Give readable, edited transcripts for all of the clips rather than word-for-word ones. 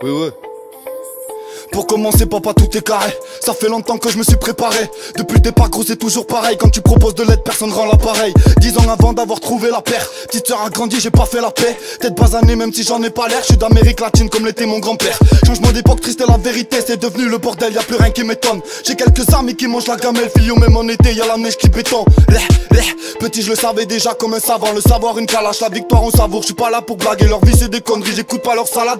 Ouais, ouais. Pour commencer papa tout est carré. Ça fait longtemps que je me suis préparé. Depuis le départ gros c'est toujours pareil. Quand tu proposes de l'aide personne rend l'appareil. 10 ans avant d'avoir trouvé la paire. Petite sœur a grandi j'ai pas fait la paix. Tête basanée même si j'en ai pas l'air. Je suis d'Amérique latine comme l'était mon grand-père. Changement d'époque triste et la vérité. C'est devenu le bordel y'a plus rien qui m'étonne. J'ai quelques amis qui mangent la gamelle. Fillon même en été y'a la neige qui béton. Petit je le savais déjà comme un savant. Le savoir une calache, la victoire on savoure. Je suis pas là pour blaguer, leur vie c'est des conneries. J'écoute pas leur salade.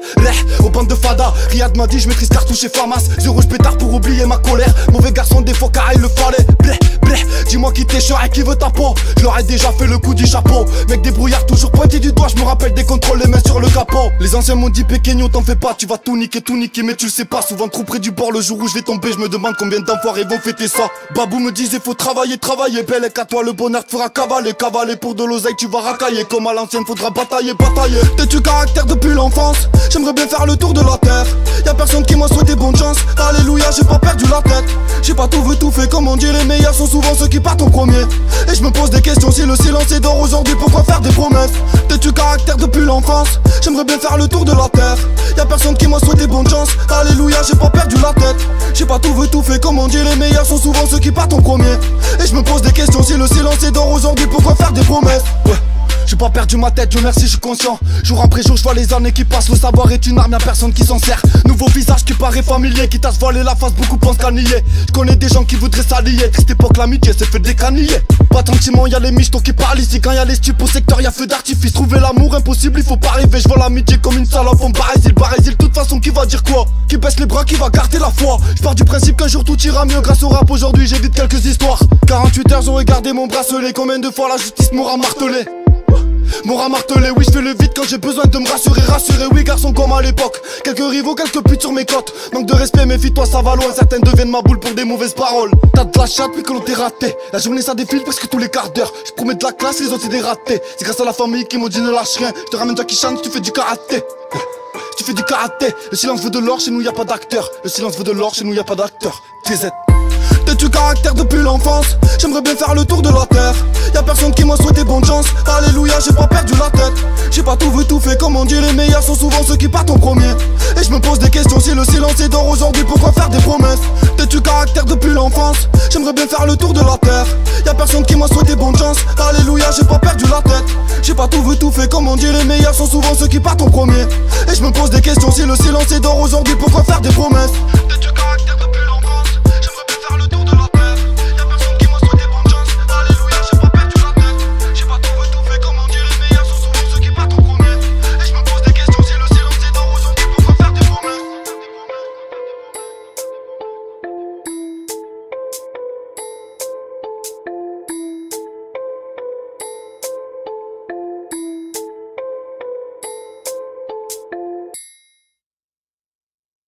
Aux bandes de fada. Riyad m'a dit je maîtrise cartouche et Famas. Yeux rouge pétard pour oublier ma colère. Mauvais garçon des fois car il le fallait. Dis-moi qui t'es chiant et qui veut ta peau. Je leur ai déjà fait le coup du chapeau. Mec débrouillard toujours pointé du doigt. Je me rappelle des contrôles les mains sur le capot. Les anciens m'ont dit Péqueno t'en fais pas. Tu vas tout niquer mais tu le sais pas. Souvent trop près du bord le jour où je vais tomber. Je me demande combien d'enfoirés vont fêter ça. Babou me disait faut travailler. Belle et qu'à toi le bonheur te fera cavaler. Pour de l'oseille tu vas racailler. Comme à l'ancienne faudra batailler. T'es-tu caractère depuis l'enfance. J'aimerais bien faire le tour de la terre. Y'a personne qui m'a souhaité bonne chance. Alléluia j'ai pas perdu la tête. J'ai pas tout vu tout fait comme on dit. Les meilleurs sont souvent ceux qui partent en premier. Et je me pose des questions si le silence est d'or aujourd'hui. Pourquoi faire des promesses. T'es-tu caractère depuis l'enfance. J'aimerais bien faire le tour de la terre. Y'a personne qui m'a souhaité bonne chance. Alléluia j'ai pas perdu la tête. J'ai pas tout vu tout fait comme on dit. Les meilleurs sont souvent ceux qui partent en premier. Et je me pose des questions si le silence est d'or aujourd'hui. Pourquoi faire des promesses. J'ai pas perdu ma tête, Dieu merci, je suis conscient. Jour après jour, je vois les années qui passent. Le savoir est une arme, y'a personne qui s'en sert. Nouveau visage qui paraît familier, quitte à se voiler la face, beaucoup pensent qu'à nier. Je connais des gens qui voudraient s'allier. Triste époque, l'amitié s'est fait décaniller. Pas de sentiments, y'a les michtos qui parlent ici. Quand y'a les stupes au secteur, y'a feu d'artifice. Trouver l'amour impossible, il faut pas arriver. Je vois l'amitié comme une salope, on Barésil, de toute façon, qui va dire quoi. Qui baisse les bras, qui va garder la foi. Je pars du principe qu'un jour tout ira mieux. Grâce au rap aujourd'hui, j'évite quelques histoires. 48 heures, j'aurais gardé mon bracelet. Combien de fois la justice m'aura martelé. M'aura martelé, oui je fais le vide quand j'ai besoin de me rassurer. Oui garçon comme à l'époque. Quelques rivaux, quelques putes sur mes côtes. Manque de respect, méfie-toi ça va loin. Certaines deviennent ma boule pour des mauvaises paroles. T'as de la chatte puis que l'on t'est raté. La journée ça défile presque tous les quarts d'heure. Je promets de la classe, les autres c'est des ratés. C'est grâce à la famille qui m'ont dit ne lâche rien. Je te ramène Jackie Chan si tu fais du karaté. Si tu fais du karaté. Le silence veut de l'or, chez nous y a pas d'acteur. Le silence veut de l'or, chez nous y a pas d'acteur. TZ. T'es-tu caractère depuis l'enfance. J'aimerais bien faire le tour de la terre. Y'a personne qui m'a souhaité bonne chance. Alléluia j'ai pas perdu la tête. J'ai pas tout vu tout fait comme on dit. Les meilleurs sont souvent ceux qui partent en premier. Et je me pose des questions si le silence est d'or aujourd'hui. Pourquoi faire des promesses. T'es-tu caractère depuis l'enfance. J'aimerais bien faire le tour de la terre. Y'a personne qui m'a souhaité bonne chance. Alléluia j'ai pas perdu la tête. J'ai pas tout vu tout fait comme on dit. Les meilleurs sont souvent ceux qui partent en premier. Et je me pose des questions si le silence est d'or aujourd'hui. Pourquoi faire des promesses. T'es-tu caractère